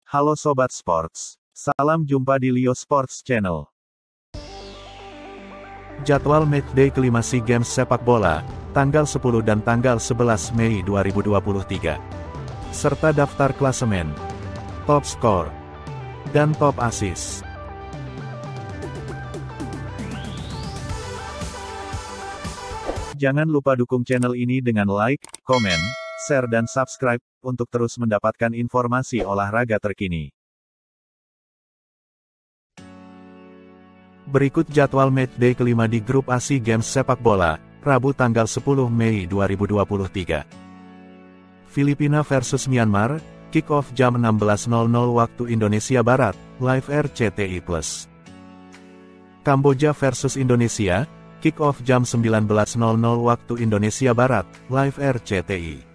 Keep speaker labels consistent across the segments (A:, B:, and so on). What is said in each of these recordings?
A: Halo Sobat Sports. Salam jumpa di Leo Sports Channel. Jadwal matchday kelima SEA Games sepak bola, tanggal 10 dan tanggal 11 Mei 2023. Serta daftar klasemen, top skor, dan top assist. Jangan lupa dukung channel ini dengan like, komen, share dan subscribe, untuk terus mendapatkan informasi olahraga terkini. Berikut jadwal matchday kelima di grup A SEA Games sepak bola, Rabu tanggal 10 Mei 2023. Filipina versus Myanmar, kick-off jam 16.00 waktu Indonesia Barat, live RCTI+. Kamboja versus Indonesia, kick-off jam 19.00 waktu Indonesia Barat, live RCTI.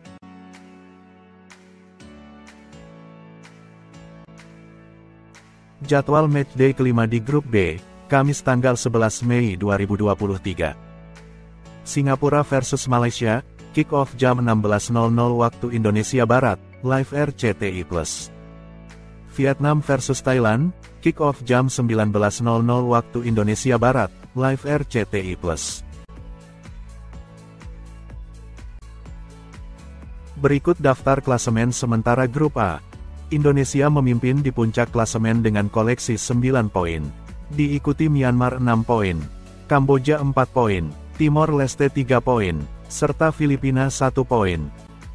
A: Jadwal matchday kelima di grup B, Kamis tanggal 11 Mei 2023. Singapura versus Malaysia, kick-off jam 16.00 waktu Indonesia Barat, live RCTI+. Vietnam versus Thailand, kick-off jam 19.00 waktu Indonesia Barat, live RCTI+. Berikut daftar klasemen sementara grup A. Indonesia memimpin di puncak klasemen dengan koleksi 9 poin. Diikuti Myanmar 6 poin, Kamboja 4 poin, Timor Leste 3 poin, serta Filipina 1 poin.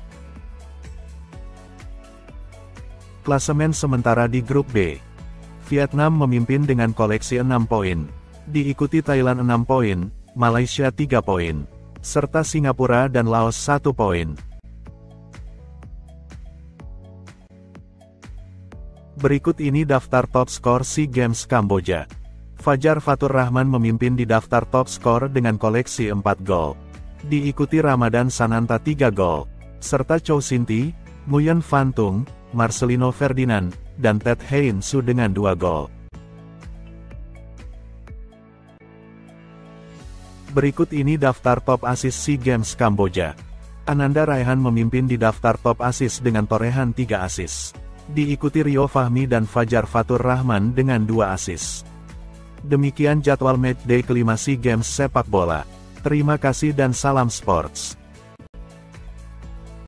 A: Klasemen sementara di grup B. Vietnam memimpin dengan koleksi 6 poin. Diikuti Thailand 6 poin, Malaysia 3 poin, serta Singapura dan Laos 1 poin. Berikut ini daftar top skor SEA Games Kamboja. Fajar Fatur Rahman memimpin di daftar top skor dengan koleksi 4 gol. Diikuti Ramadan Sananta 3 gol, serta Chow Sinti, Nguyen Van Tung, Marcelino Ferdinand, dan Ted Hein Su dengan 2 gol. Berikut ini daftar top assist SEA Games Kamboja. Ananda Raihan memimpin di daftar top assist dengan torehan 3 assist. Diikuti Rio Fahmi dan Fajar Fatur Rahman dengan 2 assist. Demikian jadwal matchday kelima SEA Games sepak bola. Terima kasih dan salam sports.